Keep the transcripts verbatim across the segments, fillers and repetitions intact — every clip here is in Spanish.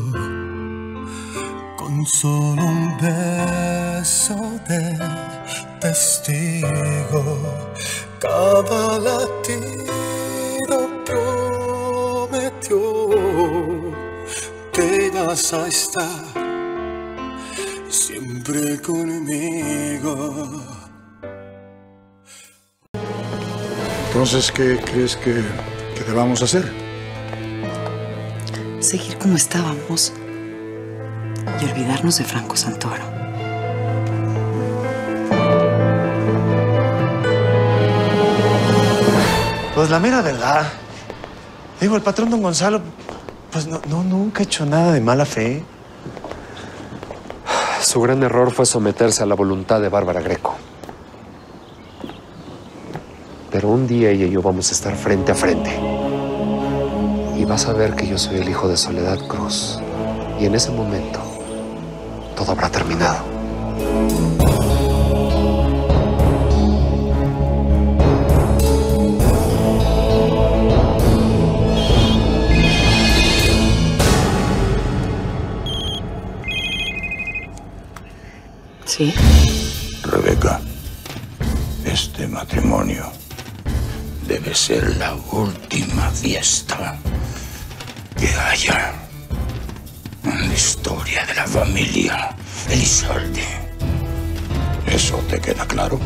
con solo un beso de testigo. Cada latido prometió que vas a estar siempre conmigo. Entonces, ¿qué crees que, que debamos hacer? Seguir como estábamos y olvidarnos de Franco Santoro. Pues la mera verdad. Digo, el patrón don Gonzalo, pues no, no, nunca ha hecho nada de mala fe. Su gran error fue someterse a la voluntad de Bárbara Greco. Pero un día ella y yo vamos a estar frente a frente. Y vas a ver que yo soy el hijo de Soledad Cruz. Y en ese momento, todo habrá terminado. ¿Sí? Rebeca, este matrimonio debe ser la última fiesta que haya en la historia de la familia Elizalde. ¿Eso te queda claro?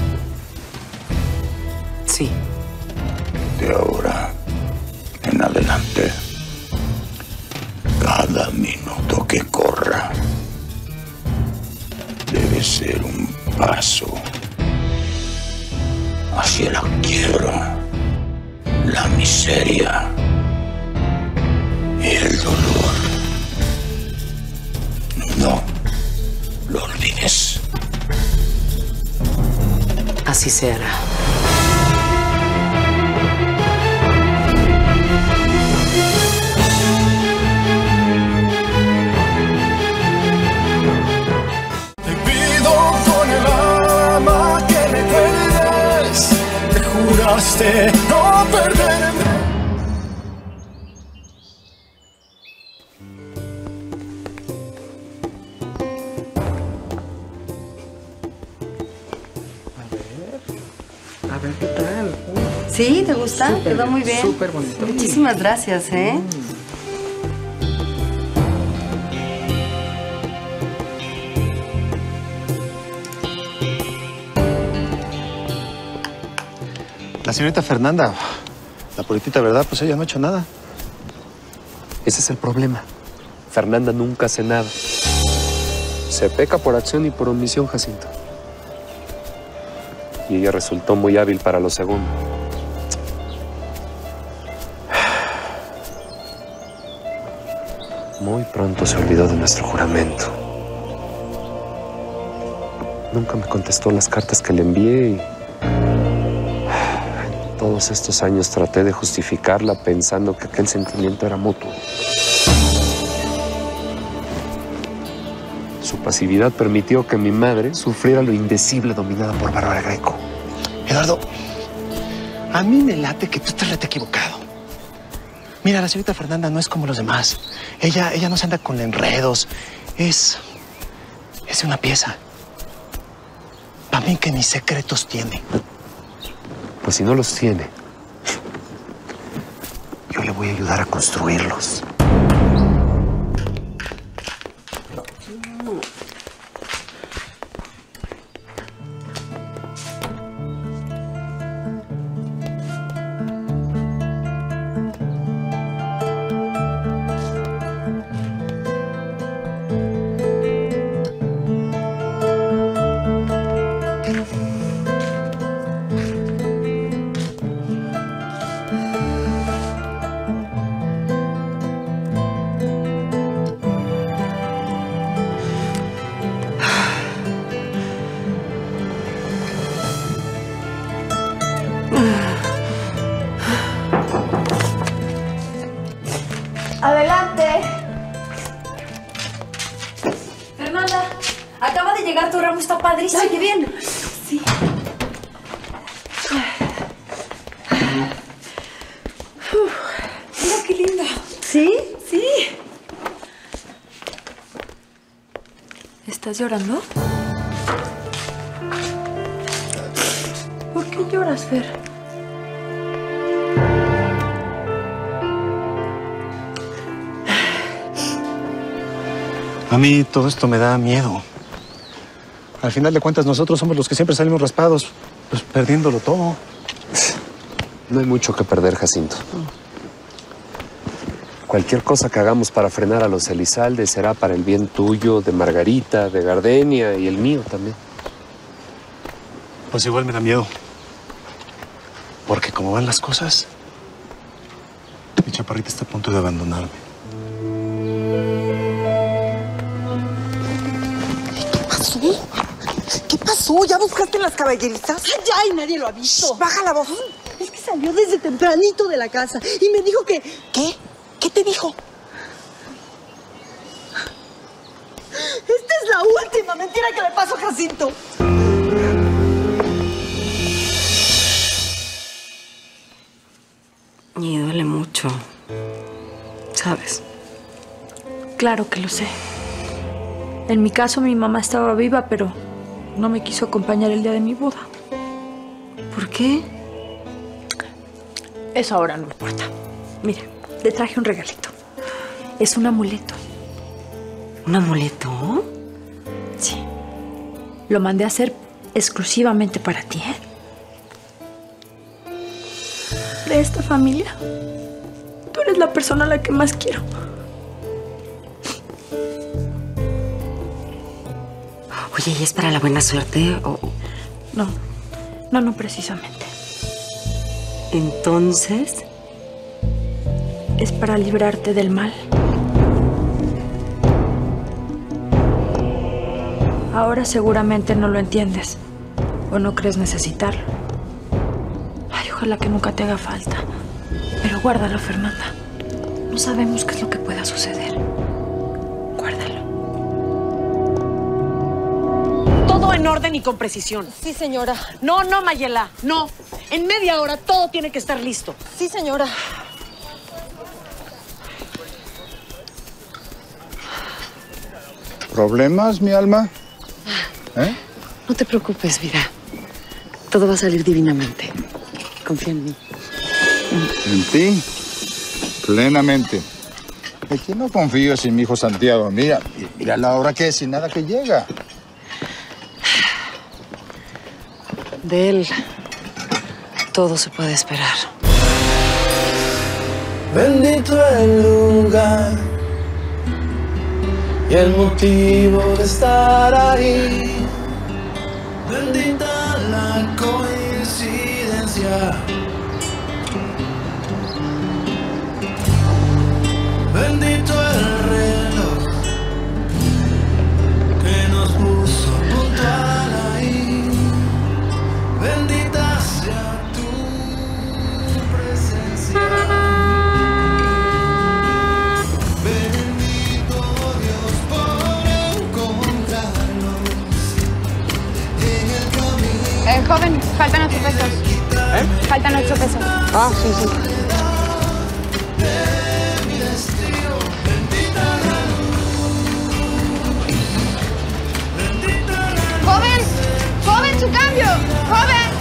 Sí. De ahora en adelante, cada minuto que corra debe ser un paso hacia la quiebra, la miseria y el dolor. No lo olvides. Así se hará. Juraste no perderme. A ver, ¿qué tal? ¿Sí? ¿Te gusta? Súper Quedó bien, muy bien. súper bonito. Muchísimas gracias, ¿eh? Mm. La señorita Fernanda, la puritita verdad, pues ella no ha hecho nada. Ese es el problema. Fernanda nunca hace nada. Se peca por acción y por omisión, Jacinto. Y ella resultó muy hábil para lo segundo. Muy pronto se olvidó de nuestro juramento. Nunca me contestó las cartas que le envié y... Todos estos años traté de justificarla pensando que aquel sentimiento era mutuo. Su pasividad permitió que mi madre sufriera lo indecible dominada por Bárbara Greco. Eduardo, a mí me late que tú estás rete equivocado. Mira, la señorita Fernanda no es como los demás. Ella, ella no se anda con enredos. Es... es una pieza. Para mí que ni secretos tiene. Pues si no los tiene, yo le voy a ayudar a construirlos. Adelante. Fernanda, acaba de llegar tu ramo, está padrísimo. Oye, bien. Sí. Mira qué lindo. ¿Sí? Sí. ¿Estás llorando? ¿Por qué lloras, Fer? A mí todo esto me da miedo. Al final de cuentas, nosotros somos los que siempre salimos raspados, pues perdiéndolo todo. No hay mucho que perder, Jacinto. Cualquier cosa que hagamos para frenar a los Elizalde será para el bien tuyo, de Margarita, de Gardenia y el mío también. Pues igual me da miedo. Porque como van las cosas, mi chaparrita está a punto de abandonarme. ¿Qué pasó? ¿Qué pasó? ¿Ya buscaste las caballerizas? Ya, y nadie lo ha visto. Shh, baja la voz. Es que salió desde tempranito de la casa y me dijo que... ¿Qué? ¿Qué te dijo? Esta es la última mentira que le pasó a Jacinto. Y duele mucho, ¿sabes? Claro que lo sé. En mi caso, mi mamá estaba viva, pero no me quiso acompañar el día de mi boda. ¿Por qué? Eso ahora no importa. Mira, le traje un regalito. Es un amuleto. ¿Un amuleto? Sí. Lo mandé a hacer exclusivamente para ti, ¿eh? De esta familia, tú eres la persona a la que más quiero. Oye, ¿y es para la buena suerte o...? No, no, no precisamente. Entonces... es para librarte del mal. Ahora seguramente no lo entiendes o no crees necesitarlo. Ay, ojalá que nunca te haga falta. Pero guárdalo, Fernanda. No sabemos qué es lo que pueda suceder. Guárdalo. Todo en orden y con precisión. Sí, señora. No, no, Mayela, no. En media hora todo tiene que estar listo. Sí, señora. ¿Problemas, mi alma? ¿Eh? No te preocupes, vida. Todo va a salir divinamente. Confía en mí. En ti, plenamente. ¿De quién no confío sin mi hijo Santiago? Mira, mira la hora que es, sin nada que llega. De él, todo se puede esperar. Bendito el lugar y el motivo de estar ahí. Bendita la coincidencia. Bendito el reloj que nos puso puntual ahí. Bendita sea tu presencia. Bendito Dios por encontrarnos en el camino. Eh, joven, faltan ocho pesos. ¿Eh? Faltan ocho pesos. Ah, sí, sí. ¡Joven! ¡Joven, su cambio! ¡Joven!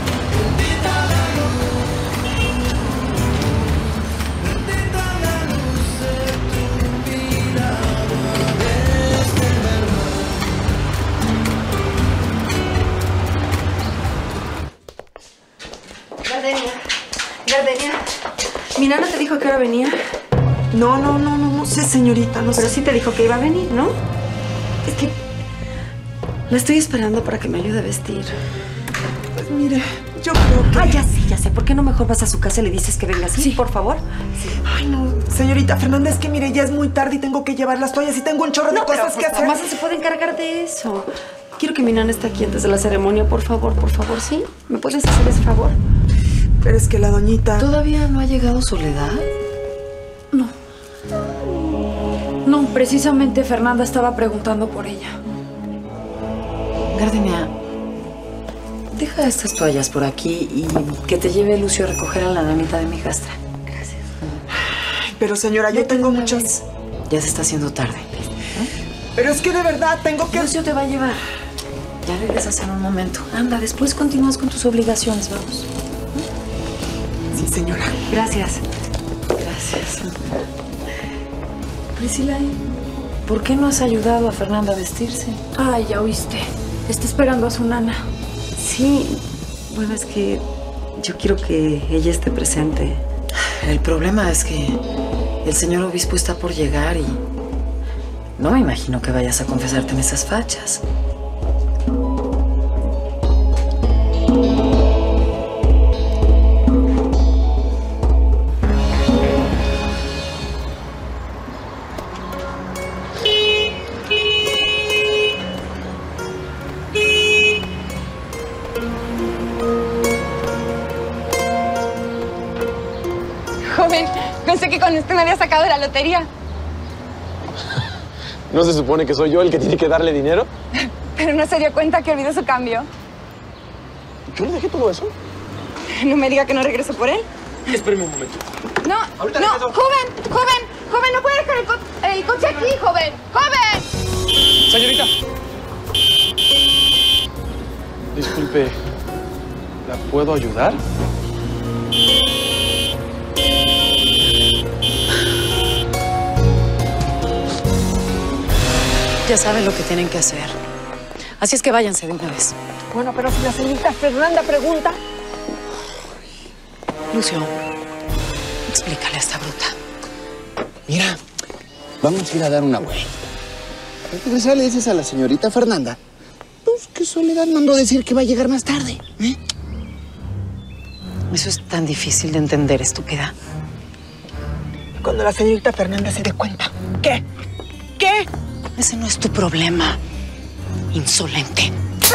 Gardenia, Gardenia. ¿Mi nana te dijo que ahora venía? No, no, no, no, no sé, señorita, no sé. Pero sí te dijo que iba a venir, ¿no? Es que la estoy esperando para que me ayude a vestir. Pues mire, yo creo que... Ah, ya sé, ya sé. ¿Por qué no mejor vas a su casa y le dices que venga así, Sí. por favor? Sí. Ay, no, señorita Fernanda, es que mire, ya es muy tarde y tengo que llevar las toallas y tengo un chorro de No, pero cosas que pues, hacer. mamá se puede encargar de eso. Quiero que mi nana esté aquí antes de la ceremonia, por favor, por favor, ¿sí? ¿Me puedes hacer ese favor? Pero es que la doñita... ¿Todavía no ha llegado Soledad? No. No, precisamente Fernanda estaba preguntando por ella. Gardenia, deja estas toallas por aquí y que te lleve Lucio a recoger a la damita de mi hijastra. Gracias. Pero señora, yo Vete tengo de una muchas... vez. Ya se está haciendo tarde. ¿no? Pero es que de verdad tengo que... Lucio te va a llevar. Ya regresas en un momento. Anda, después continúas con tus obligaciones, vamos. Sí, señora. Gracias. Gracias. Priscila, ¿por qué no has ayudado a Fernanda a vestirse? Ay, ya oíste. Está esperando a su nana. Sí, bueno, es que yo quiero que ella esté presente. El problema es que el señor obispo está por llegar y no me imagino que vayas a confesarte en esas fachas. Joven, pensé que con usted me había sacado de la lotería. ¿No se supone que soy yo el que tiene que darle dinero? Pero no se dio cuenta que olvidó su cambio. ¿Yo le dejé todo eso? No me diga que no regreso por él. Espérame un momento. No, Ahorita no, regreso. joven, joven, joven, no puede dejar el, co el coche aquí, joven, joven. Señorita. Disculpe, ¿la puedo ayudar? Ya saben lo que tienen que hacer. Así es que váyanse de una vez. Bueno, pero si la señorita Fernanda pregunta... Lucio, explícale a esta bruta. Mira, vamos a ir a dar una vuelta. Regresar le dices a la señorita Fernanda, pues que Soledad mandó decir que va a llegar más tarde, ¿eh? Eso es tan difícil de entender, estúpida. Cuando la señorita Fernanda se dé cuenta. ¿Qué? ¿Qué? Ese no es tu problema, insolente.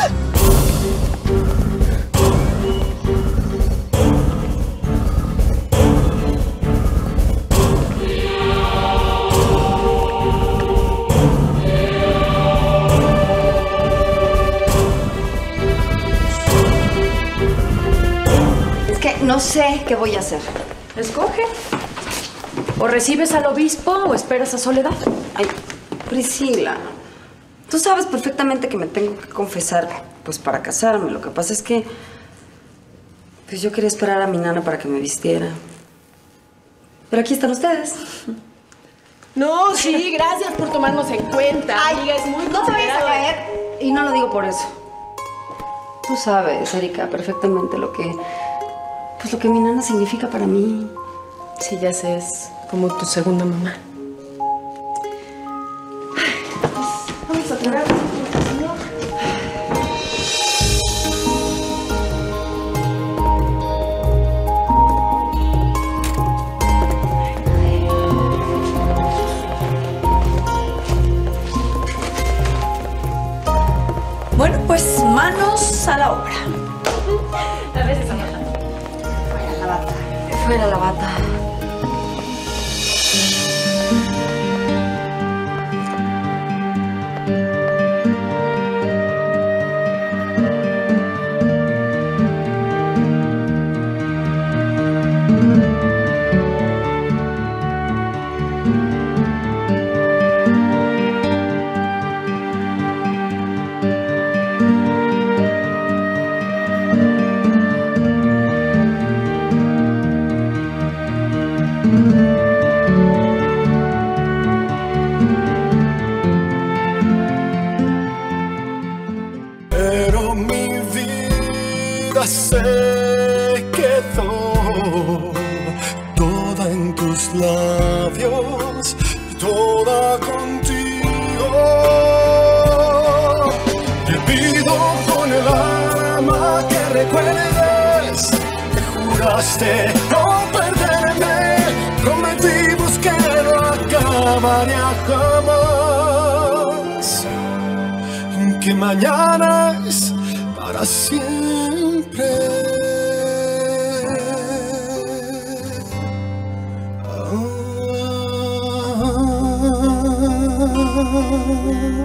Es que no sé qué voy a hacer. Escoge. O recibes al obispo o esperas a Soledad. Ay, Priscila, tú sabes perfectamente que me tengo que confesar, pues, para casarme. Lo que pasa es que, pues, yo quería esperar a mi nana para que me vistiera. Pero aquí están ustedes. No, sí, gracias por tomarnos en cuenta. Ay, amiga, es muy no te vayas a considerada. caer. Y no lo digo por eso. Tú sabes, Erika, perfectamente lo que, pues, lo que mi nana significa para mí. Sí, ya sé, es como tu segunda mamá. Vamos a curar. Bueno, pues manos a la obra. A veces Fuera la bata. Fuera la bata. Pero mi vida se quedó toda en tus labios, toda contigo. Te pido con el alma que recuerdes que juraste no perderme, prometimos que no acabaría jamás, que mañana es para siempre. Ah.